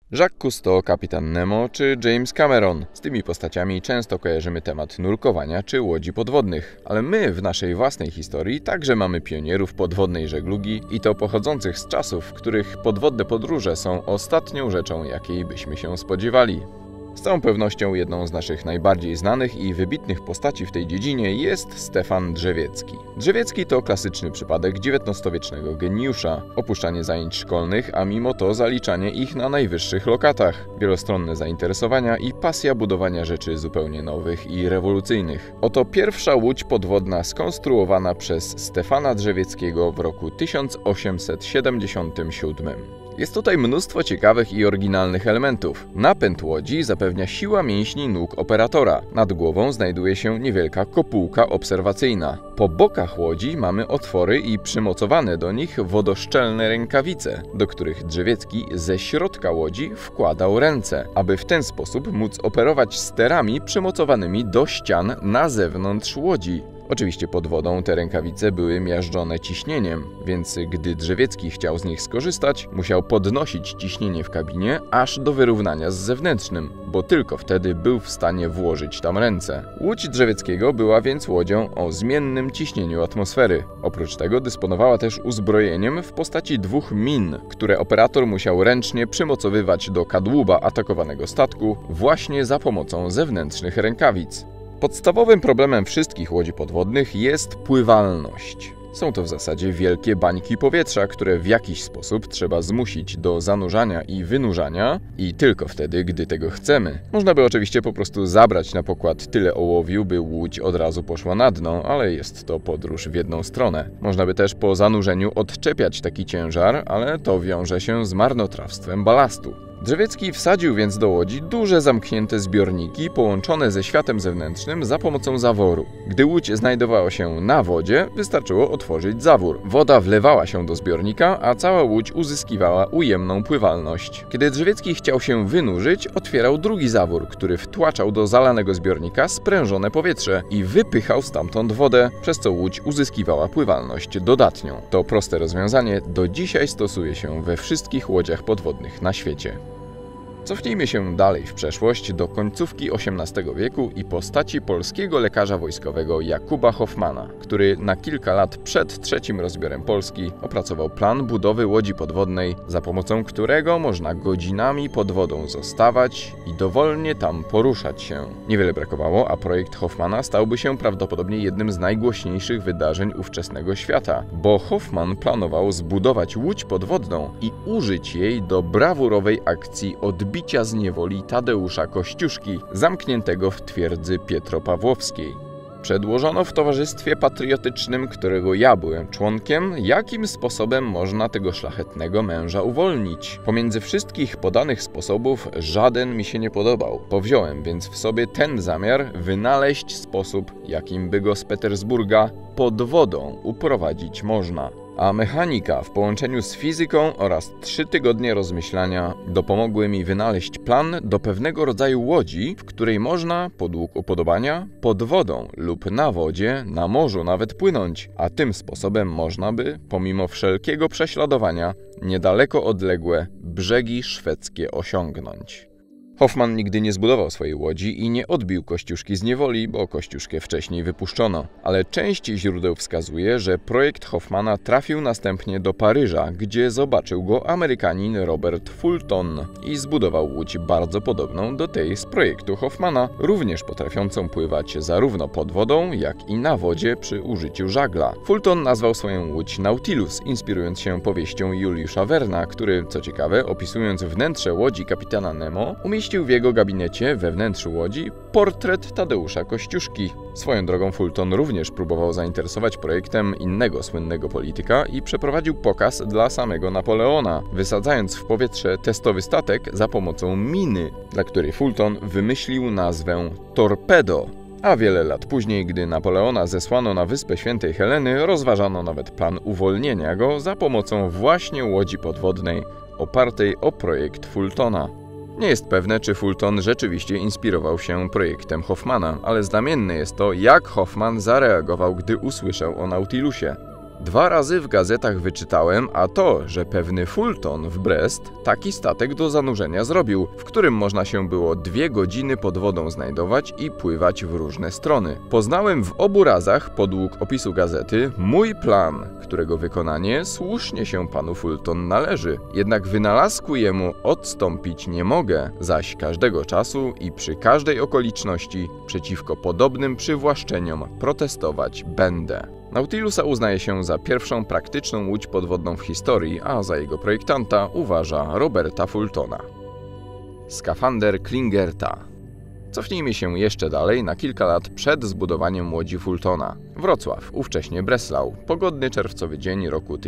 Jacques Cousteau, kapitan Nemo czy James Cameron. Z tymi postaciami często kojarzymy temat nurkowania czy łodzi podwodnych. Ale my w naszej własnej historii także mamy pionierów podwodnej żeglugi i to pochodzących z czasów, w których podwodne podróże są ostatnią rzeczą, jakiej byśmy się spodziewali. Z całą pewnością jedną z naszych najbardziej znanych i wybitnych postaci w tej dziedzinie jest Stefan Drzewiecki. Drzewiecki to klasyczny przypadek XIX-wiecznego geniusza. Opuszczanie zajęć szkolnych, a mimo to zaliczanie ich na najwyższych lokatach. Wielostronne zainteresowania i pasja budowania rzeczy zupełnie nowych i rewolucyjnych. Oto pierwsza łódź podwodna skonstruowana przez Stefana Drzewieckiego w roku 1877. Jest tutaj mnóstwo ciekawych i oryginalnych elementów. Napęd łodzi zapewnia siła mięśni nóg operatora. Nad głową znajduje się niewielka kopułka obserwacyjna. Po bokach łodzi mamy otwory i przymocowane do nich wodoszczelne rękawice, do których Drzewiecki ze środka łodzi wkładał ręce, aby w ten sposób móc operować sterami przymocowanymi do ścian na zewnątrz łodzi. Oczywiście pod wodą te rękawice były miażdżone ciśnieniem, więc gdy Drzewiecki chciał z nich skorzystać, musiał podnosić ciśnienie w kabinie aż do wyrównania z zewnętrznym, bo tylko wtedy był w stanie włożyć tam ręce. Łódź Drzewieckiego była więc łodzią o zmiennym ciśnieniu atmosfery. Oprócz tego dysponowała też uzbrojeniem w postaci dwóch min, które operator musiał ręcznie przymocowywać do kadłuba atakowanego statku właśnie za pomocą zewnętrznych rękawic. Podstawowym problemem wszystkich łodzi podwodnych jest pływalność. Są to w zasadzie wielkie bańki powietrza, które w jakiś sposób trzeba zmusić do zanurzania i wynurzania i tylko wtedy, gdy tego chcemy. Można by oczywiście po prostu zabrać na pokład tyle ołowiu, by łódź od razu poszła na dno, ale jest to podróż w jedną stronę. Można by też po zanurzeniu odczepiać taki ciężar, ale to wiąże się z marnotrawstwem balastu. Drzewiecki wsadził więc do łodzi duże zamknięte zbiorniki połączone ze światem zewnętrznym za pomocą zaworu. Gdy łódź znajdowała się na wodzie, wystarczyło otworzyć zawór. Woda wlewała się do zbiornika, a cała łódź uzyskiwała ujemną pływalność. Kiedy Drzewiecki chciał się wynurzyć, otwierał drugi zawór, który wtłaczał do zalanego zbiornika sprężone powietrze i wypychał stamtąd wodę, przez co łódź uzyskiwała pływalność dodatnią. To proste rozwiązanie do dzisiaj stosuje się we wszystkich łodziach podwodnych na świecie. Cofnijmy się dalej w przeszłość do końcówki XVIII wieku i postaci polskiego lekarza wojskowego Jakuba Hoffmana, który na kilka lat przed III rozbiorem Polski opracował plan budowy łodzi podwodnej, za pomocą którego można godzinami pod wodą zostawać i dowolnie tam poruszać się. Niewiele brakowało, a projekt Hoffmana stałby się prawdopodobnie jednym z najgłośniejszych wydarzeń ówczesnego świata, bo Hoffman planował zbudować łódź podwodną i użyć jej do brawurowej akcji odbicia z niewoli Tadeusza Kościuszki, zamkniętego w twierdzy Pietropawłowskiej. Przedłożono w towarzystwie patriotycznym, którego ja byłem członkiem, jakim sposobem można tego szlachetnego męża uwolnić. Pomiędzy wszystkich podanych sposobów żaden mi się nie podobał. Powziąłem więc w sobie ten zamiar wynaleźć sposób, jakim by go z Petersburga pod wodą uprowadzić można. A mechanika w połączeniu z fizyką oraz 3 tygodnie rozmyślania dopomogły mi wynaleźć plan do pewnego rodzaju łodzi, w której można, podług upodobania, pod wodą lub na wodzie, na morzu nawet płynąć, a tym sposobem można by, pomimo wszelkiego prześladowania, niedaleko odległe brzegi szwedzkie osiągnąć. Hoffman nigdy nie zbudował swojej łodzi i nie odbił Kościuszki z niewoli, bo Kościuszkę wcześniej wypuszczono. Ale część źródeł wskazuje, że projekt Hoffmana trafił następnie do Paryża, gdzie zobaczył go Amerykanin Robert Fulton i zbudował łódź bardzo podobną do tej z projektu Hoffmana, również potrafiącą pływać zarówno pod wodą, jak i na wodzie przy użyciu żagla. Fulton nazwał swoją łódź Nautilus, inspirując się powieścią Juliusza Verna, który, co ciekawe, opisując wnętrze łodzi kapitana Nemo, umieścił w jego gabinecie we wnętrzu łodzi portret Tadeusza Kościuszki. Swoją drogą Fulton również próbował zainteresować projektem innego słynnego polityka i przeprowadził pokaz dla samego Napoleona, wysadzając w powietrze testowy statek za pomocą miny, dla której Fulton wymyślił nazwę Torpedo. A wiele lat później, gdy Napoleona zesłano na Wyspę Świętej Heleny, rozważano nawet plan uwolnienia go za pomocą właśnie łodzi podwodnej opartej o projekt Fultona. Nie jest pewne, czy Fulton rzeczywiście inspirował się projektem Hoffmana, ale znamienne jest to, jak Hoffman zareagował, gdy usłyszał o Nautilusie. 2 razy w gazetach wyczytałem, a to, że pewny Fulton w Brest taki statek do zanurzenia zrobił, w którym można się było 2 godziny pod wodą znajdować i pływać w różne strony. Poznałem w obu razach, podług opisu gazety, mój plan, którego wykonanie słusznie się panu Fulton należy. Jednak wynalazku jemu odstąpić nie mogę, zaś każdego czasu i przy każdej okoliczności przeciwko podobnym przywłaszczeniom protestować będę. Nautilusa uznaje się za pierwszą praktyczną łódź podwodną w historii, a za jego projektanta uważa Roberta Fultona. Skafander Klingerta. Cofnijmy się jeszcze dalej na kilka lat przed zbudowaniem łodzi Fultona. Wrocław, ówcześnie Breslau, pogodny czerwcowy dzień roku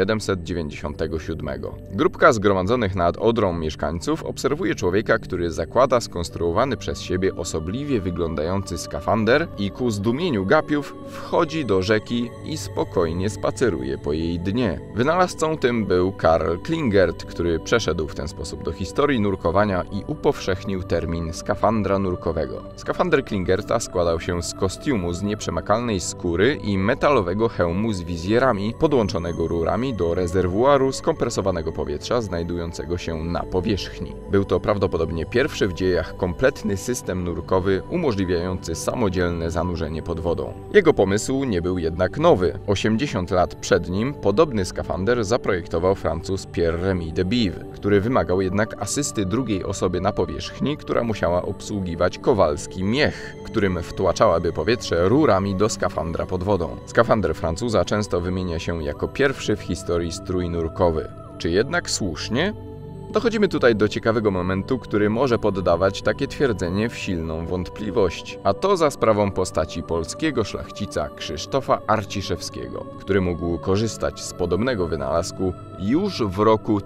1797. Grupka zgromadzonych nad Odrą mieszkańców obserwuje człowieka, który zakłada skonstruowany przez siebie osobliwie wyglądający skafander i ku zdumieniu gapiów wchodzi do rzeki i spokojnie spaceruje po jej dnie. Wynalazcą tym był Karl Klingert, który przeszedł w ten sposób do historii nurkowania i upowszechnił termin skafandra nurkowego. Skafander Klingerta składał się z kostiumu z nieprzemakalnej skóry i metalowego hełmu z wizjerami podłączonego rurami do rezerwuaru skompresowanego powietrza znajdującego się na powierzchni. Był to prawdopodobnie pierwszy w dziejach kompletny system nurkowy umożliwiający samodzielne zanurzenie pod wodą. Jego pomysł nie był jednak nowy. 80 lat przed nim podobny skafander zaprojektował Francuz Pierre-Rémy de Bive, który wymagał jednak asysty drugiej osoby na powierzchni, która musiała obsługiwać kowalski miech, którym wtłaczałaby powietrze rurami do skafandra pod wodą. Skafander Francuza często wymienia się jako pierwszy w historii strój nurkowy. Czy jednak słusznie? Dochodzimy tutaj do ciekawego momentu, który może poddawać takie twierdzenie w silną wątpliwość, a to za sprawą postaci polskiego szlachcica Krzysztofa Arciszewskiego, który mógł korzystać z podobnego wynalazku już w roku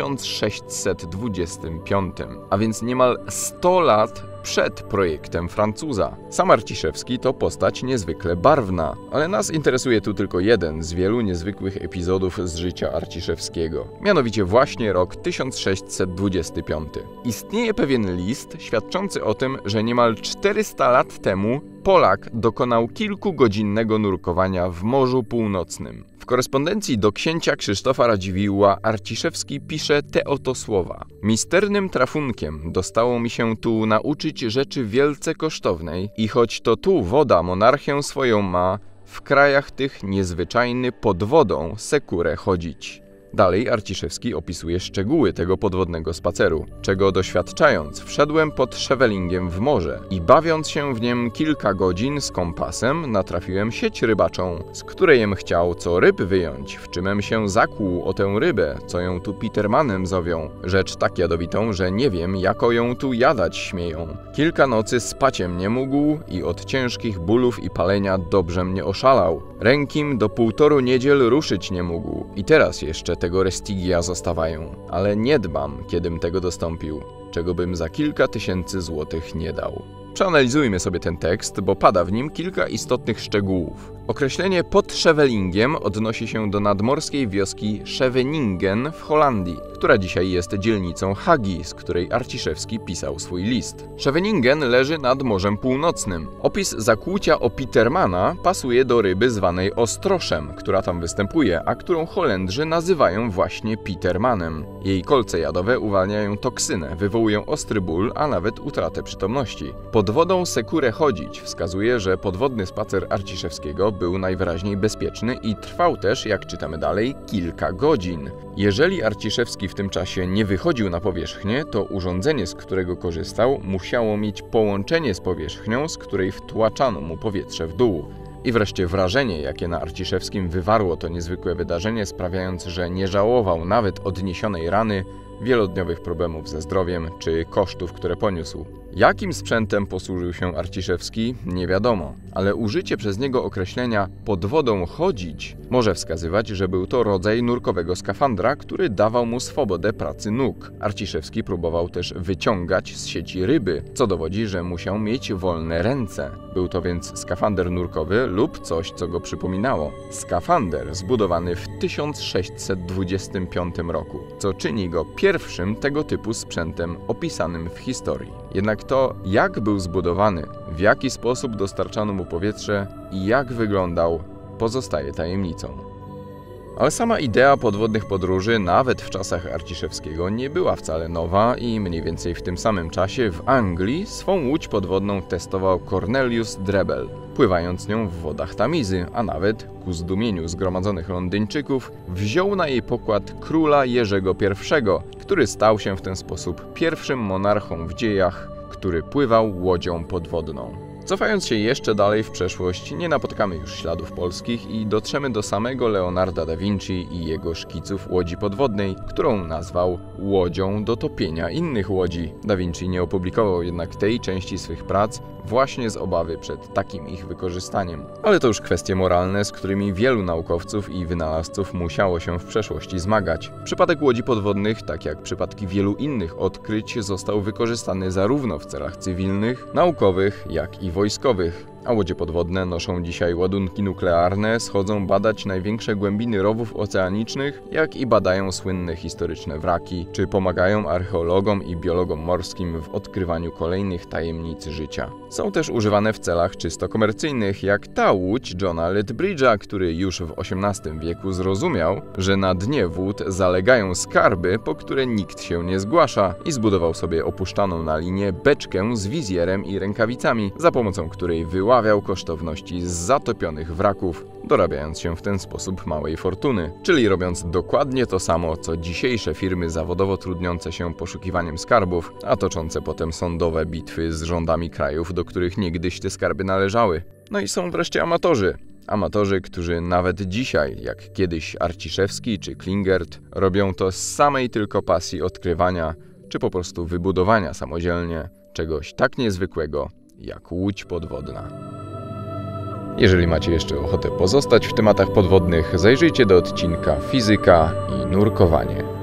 1625, a więc niemal 100 lat przed projektem Francuza. Sam Arciszewski to postać niezwykle barwna, ale nas interesuje tu tylko jeden z wielu niezwykłych epizodów z życia Arciszewskiego, mianowicie właśnie rok 1625. Istnieje pewien list świadczący o tym, że niemal 400 lat temu Polak dokonał kilkugodzinnego nurkowania w Morzu Północnym. W korespondencji do księcia Krzysztofa Radziwiłła Arciszewski pisze te oto słowa. Misternym trafunkiem dostało mi się tu nauczyć rzeczy wielce kosztownej i choć to tu woda monarchię swoją ma, w krajach tych niezwyczajny pod wodą sekure chodzić. Dalej Arciszewski opisuje szczegóły tego podwodnego spaceru, czego doświadczając wszedłem pod Szewelingiem w morze i bawiąc się w niem kilka godzin z kompasem natrafiłem sieć rybaczą, z którejem chciał co ryb wyjąć, w czymem się zakłuł o tę rybę, co ją tu Petermanem zowią, rzecz tak jadowitą, że nie wiem, jako ją tu jadać śmieją. Kilka nocy spaciem nie mógł i od ciężkich bólów i palenia dobrze mnie oszalał. Rękim do 1,5 niedziel ruszyć nie mógł i teraz jeszcze tego restigia zostawają, ale nie dbam, kiedym tego dostąpił, czego bym za kilka tysięcy złotych nie dał. Przeanalizujmy sobie ten tekst, bo pada w nim kilka istotnych szczegółów. Określenie pod Szewelingiem odnosi się do nadmorskiej wioski Scheveningen w Holandii, która dzisiaj jest dzielnicą Hagi, z której Arciszewski pisał swój list. Scheveningen leży nad Morzem Północnym. Opis zakłucia o Petermana pasuje do ryby zwanej ostroszem, która tam występuje, a którą Holendrzy nazywają właśnie Petermanem. Jej kolce jadowe uwalniają toksynę, wywołują ostry ból, a nawet utratę przytomności. Pod wodą sekure chodzić wskazuje, że podwodny spacer Arciszewskiego był najwyraźniej bezpieczny i trwał też, jak czytamy dalej, kilka godzin. Jeżeli Arciszewski w tym czasie nie wychodził na powierzchnię, to urządzenie, z którego korzystał, musiało mieć połączenie z powierzchnią, z której wtłaczano mu powietrze w dół. I wreszcie wrażenie, jakie na Arciszewskim wywarło to niezwykłe wydarzenie, sprawiając, że nie żałował nawet odniesionej rany, wielodniowych problemów ze zdrowiem czy kosztów, które poniósł. Jakim sprzętem posłużył się Arciszewski, nie wiadomo, ale użycie przez niego określenia pod wodą chodzić może wskazywać, że był to rodzaj nurkowego skafandra, który dawał mu swobodę pracy nóg. Arciszewski próbował też wyciągać z sieci ryby, co dowodzi, że musiał mieć wolne ręce. Był to więc skafander nurkowy lub coś, co go przypominało. Skafander zbudowany w 1625 roku, co czyni go pierwszym tego typu sprzętem opisanym w historii. Jednak to, jak był zbudowany, w jaki sposób dostarczano mu powietrze i jak wyglądał, pozostaje tajemnicą. Ale sama idea podwodnych podróży nawet w czasach Arciszewskiego nie była wcale nowa i mniej więcej w tym samym czasie w Anglii swą łódź podwodną testował Cornelius Drebbel, pływając nią w wodach Tamizy, a nawet, ku zdumieniu zgromadzonych Londyńczyków, wziął na jej pokład króla Jerzego I, który stał się w ten sposób pierwszym monarchą w dziejach, który pływał łodzią podwodną. Cofając się jeszcze dalej w przeszłość, nie napotykamy już śladów polskich i dotrzemy do samego Leonarda da Vinci i jego szkiców łodzi podwodnej, którą nazwał łodzią do topienia innych łodzi. Da Vinci nie opublikował jednak tej części swych prac właśnie z obawy przed takim ich wykorzystaniem. Ale to już kwestie moralne, z którymi wielu naukowców i wynalazców musiało się w przeszłości zmagać. Przypadek łodzi podwodnych, tak jak przypadki wielu innych odkryć, został wykorzystany zarówno w celach cywilnych, naukowych, jak i wojskowych. A łodzie podwodne noszą dzisiaj ładunki nuklearne, schodzą badać największe głębiny rowów oceanicznych, jak i badają słynne historyczne wraki, czy pomagają archeologom i biologom morskim w odkrywaniu kolejnych tajemnic życia. Są też używane w celach czysto komercyjnych, jak ta łódź Johna Lethbridge'a, który już w XVIII wieku zrozumiał, że na dnie wód zalegają skarby, po które nikt się nie zgłasza, i zbudował sobie opuszczaną na linie beczkę z wizjerem i rękawicami, za pomocą której wyławiał kosztowności z zatopionych wraków, dorabiając się w ten sposób małej fortuny, czyli robiąc dokładnie to samo, co dzisiejsze firmy zawodowo trudniące się poszukiwaniem skarbów, a toczące potem sądowe bitwy z rządami krajów, do których niegdyś te skarby należały. No i są wreszcie amatorzy. Amatorzy, którzy nawet dzisiaj, jak kiedyś Arciszewski czy Klingert, robią to z samej tylko pasji odkrywania, czy po prostu wybudowania samodzielnie czegoś tak niezwykłego, jak łódź podwodna. Jeżeli macie jeszcze ochotę pozostać w tematach podwodnych, zajrzyjcie do odcinka Fizyka i nurkowanie.